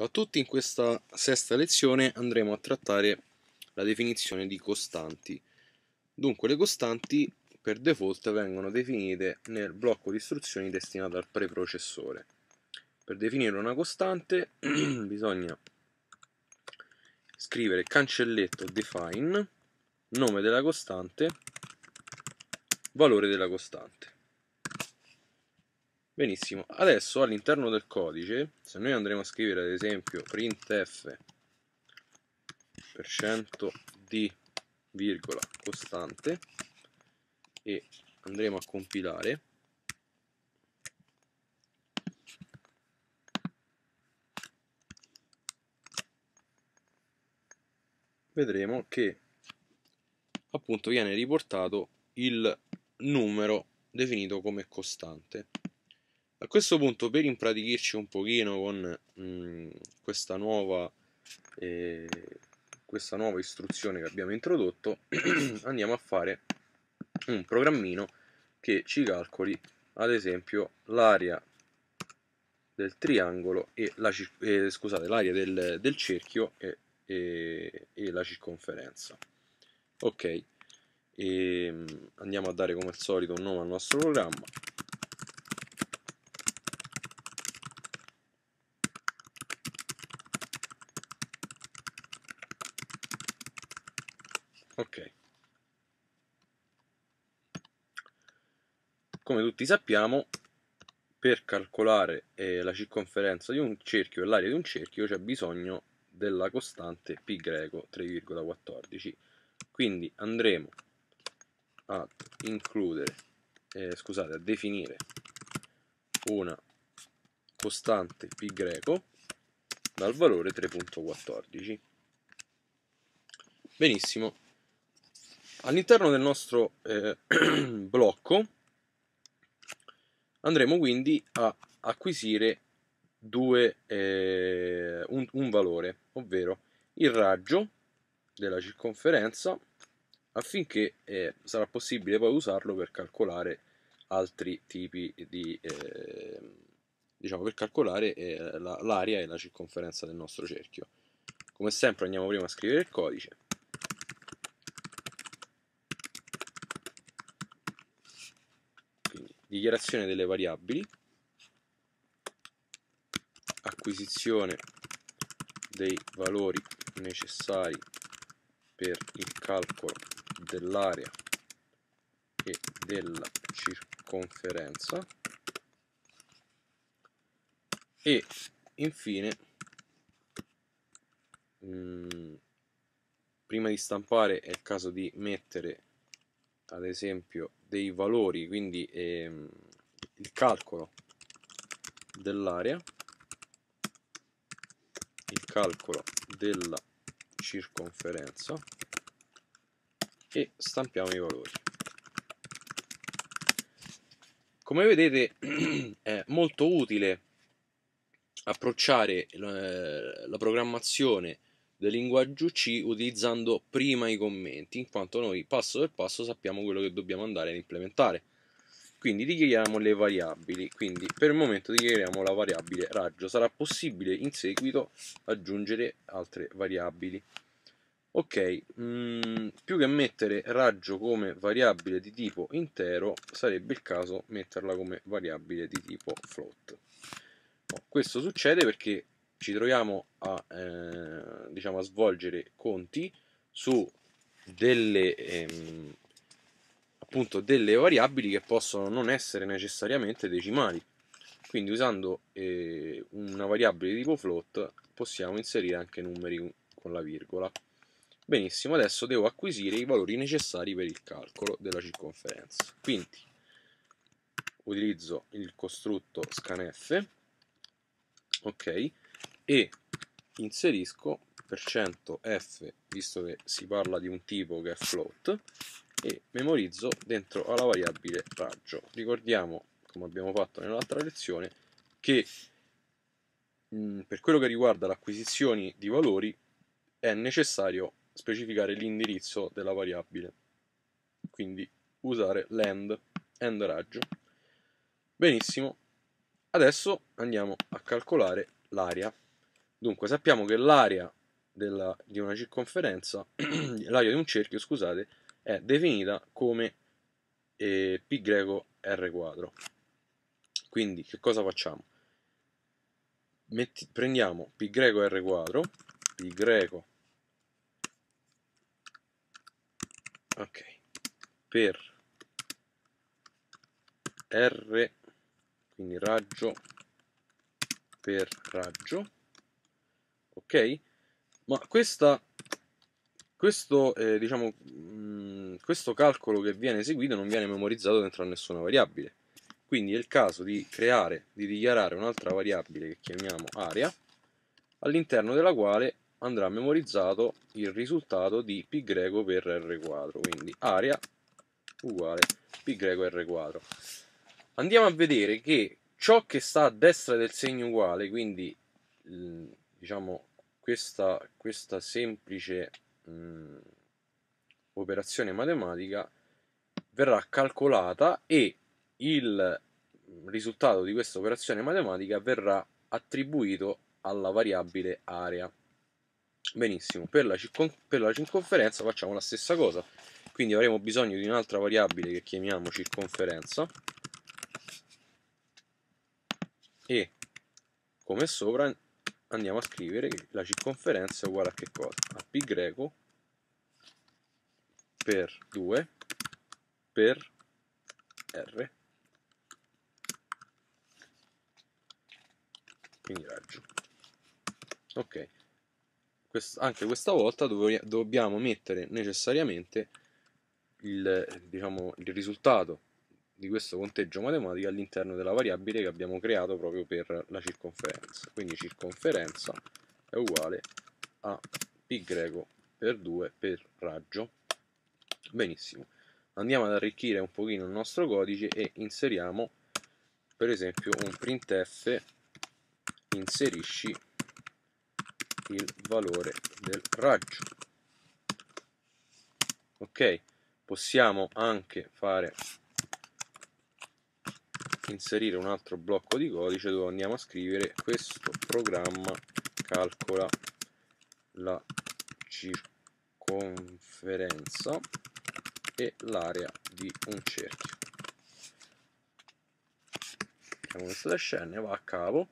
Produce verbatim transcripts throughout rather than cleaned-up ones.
Ciao a tutti, in questa sesta lezione andremo a trattare la definizione di costanti. Dunque, le costanti per default vengono definite nel blocco di istruzioni destinato al preprocessore. Per definire una costante bisogna scrivere cancelletto define, nome della costante, valore della costante. Benissimo, adesso all'interno del codice, se noi andremo a scrivere ad esempio printf percento di virgola costante e andremo a compilare, vedremo che appunto viene riportato il numero definito come costante. A questo punto, per impratichirci un pochino con mh, questa nuova eh, questa nuova istruzione che abbiamo introdotto, andiamo a fare un programmino che ci calcoli ad esempio l'area del triangolo e la eh, scusate l'area del, del cerchio e, e, e la circonferenza. Ok, e andiamo a dare come al solito un nome al nostro programma. Ok, come tutti sappiamo, per calcolare eh, la circonferenza di un cerchio e l'area di un cerchio c'è bisogno della costante π greco tre virgola quattordici. Quindi andremo a includere, eh, scusate, a definire una costante π greco dal valore tre virgola quattordici. Benissimo. All'interno del nostro eh, blocco andremo quindi a acquisire due, eh, un, un valore, ovvero il raggio della circonferenza, affinché eh, sarà possibile poi usarlo per calcolare altri tipi di eh, diciamo per calcolare eh, l'area e la circonferenza del nostro cerchio. Come sempre andiamo prima a scrivere il codice. Quindi dichiarazione delle variabili, acquisizione dei valori necessari per il calcolo dell'area e della circonferenza e infine mh, prima di stampare è il caso di mettere ad esempio dei valori, quindi ehm, il calcolo dell'area, il calcolo della circonferenza e stampiamo i valori. Come vedete è molto utile approcciare la programmazione del linguaggio C utilizzando prima i commenti, in quanto noi passo per passo sappiamo quello che dobbiamo andare ad implementare. Quindi dichiariamo le variabili, quindi per il momento dichiariamo la variabile raggio, sarà possibile in seguito aggiungere altre variabili. Ok, mm, più che mettere raggio come variabile di tipo intero, sarebbe il caso metterla come variabile di tipo float. No, questo succede perché ci troviamo a, eh, diciamo, a svolgere conti su delle, ehm, appunto delle variabili che possono non essere necessariamente decimali. Quindi usando eh, una variabile di tipo float possiamo inserire anche numeri con la virgola. Benissimo, adesso devo acquisire i valori necessari per il calcolo della circonferenza. Quindi utilizzo il costrutto scanf, ok, e inserisco percento %f, visto che si parla di un tipo che è float, e memorizzo dentro alla variabile raggio. Ricordiamo, come abbiamo fatto nell'altra lezione, che mh, per quello che riguarda l'acquisizione di valori è necessario specificare l'indirizzo della variabile, quindi usare l'end, end raggio. Benissimo, adesso andiamo a calcolare l'area. Dunque sappiamo che l'area della- di una circonferenza, l'area di un cerchio, scusate, è definita come eh, π greco r quadro. Quindi che cosa facciamo? Metti, prendiamo π greco r quadro, π greco, ok, per r, quindi raggio per raggio, ok? Ma questa, questo, eh, diciamo, mh, questo calcolo che viene eseguito non viene memorizzato dentro a nessuna variabile. Quindi è il caso di creare, di dichiarare un'altra variabile che chiamiamo area, all'interno della quale andrà memorizzato il risultato di π greco per r quadro. Quindi area uguale π greco r quadro. Andiamo a vedere che ciò che sta a destra del segno uguale, quindi diciamo questa, questa semplice mh, operazione matematica, verrà calcolata e il risultato di questa operazione matematica verrà attribuito alla variabile area. Benissimo, per la, per la circonferenza facciamo la stessa cosa, quindi avremo bisogno di un'altra variabile che chiamiamo circonferenza e come sopra andiamo a scrivere che la circonferenza è uguale a che cosa? A π greco per due per r, quindi raggio. Ok, Quest anche questa volta dov dobbiamo mettere necessariamente il, diciamo, il risultato di questo conteggio matematico all'interno della variabile che abbiamo creato proprio per la circonferenza. Quindi circonferenza è uguale a π greco per due per raggio. Benissimo, andiamo ad arricchire un pochino il nostro codice e inseriamo per esempio un printf inserisci il valore del raggio. Ok, possiamo anche fare inserire un altro blocco di codice dove andiamo a scrivere: questo programma calcola la circonferenza e l'area di un cerchio. Mettiamo questo dash n, va a capo,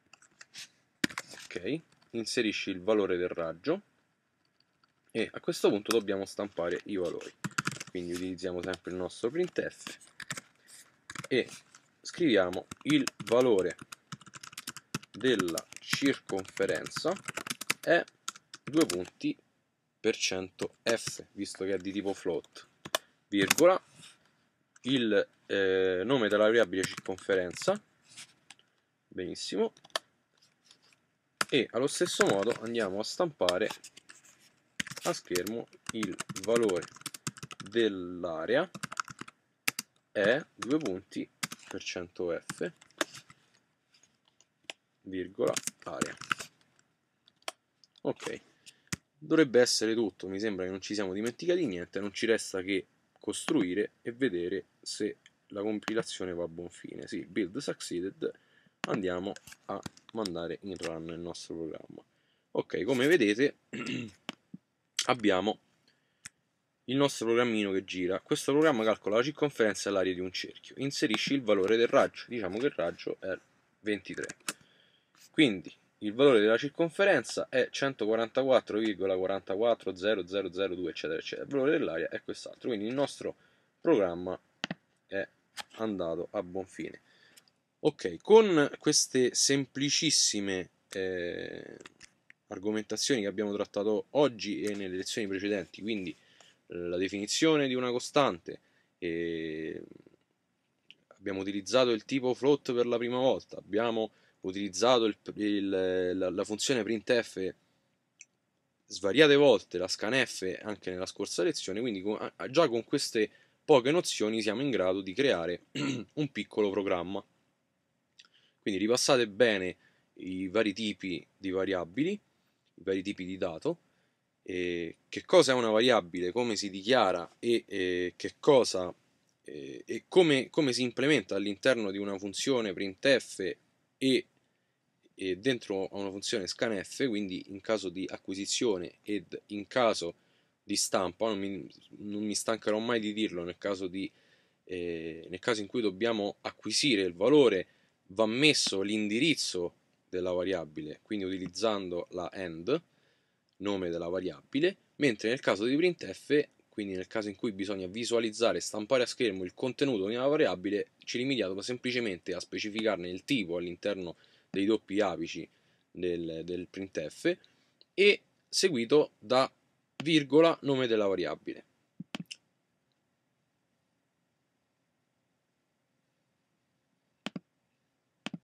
ok, inserisci il valore del raggio e a questo punto dobbiamo stampare i valori, quindi utilizziamo sempre il nostro printf e scriviamo il valore della circonferenza è due punti per cento f, visto che è di tipo float, virgola, il eh, nome della variabile circonferenza, benissimo, e allo stesso modo andiamo a stampare a schermo il valore dell'area è due punti per cento f, virgola, area. Ok, dovrebbe essere tutto, mi sembra che non ci siamo dimenticati niente, non ci resta che costruire e vedere se la compilazione va a buon fine. Sì, build succeeded, andiamo a mandare in run il nostro programma. Ok, come vedete abbiamo il nostro programmino che gira. Questo programma calcola la circonferenza e l'area di un cerchio. Inserisci il valore del raggio, diciamo che il raggio è ventitré. Quindi il valore della circonferenza è centoquarantaquattro virgola quarantaquattro zero zero zero due eccetera eccetera. Il valore dell'area è quest'altro. Quindi il nostro programma è andato a buon fine. Ok, con queste semplicissime eh, argomentazioni che abbiamo trattato oggi e nelle lezioni precedenti, quindi la definizione di una costante, e abbiamo utilizzato il tipo float per la prima volta, abbiamo utilizzato il, il, la, la funzione printf svariate volte, la scanf anche nella scorsa lezione, quindi con, già con queste poche nozioni siamo in grado di creare un piccolo programma. Quindi ripassate bene i vari tipi di variabili, i vari tipi di dato, e che cosa è una variabile, come si dichiara e, e che cosa e, e come, come si implementa all'interno di una funzione printf e e dentro a una funzione scanf, quindi in caso di acquisizione ed in caso di stampa, non mi, non mi stancherò mai di dirlo, nel caso, di, eh, nel caso in cui dobbiamo acquisire il valore, va messo l'indirizzo della variabile, quindi utilizzando la end, nome della variabile, mentre nel caso di printf, quindi nel caso in cui bisogna visualizzare e stampare a schermo il contenuto di una variabile, ci limitiamo semplicemente a specificarne il tipo all'interno dei doppi apici del, del printf e seguito da virgola nome della variabile.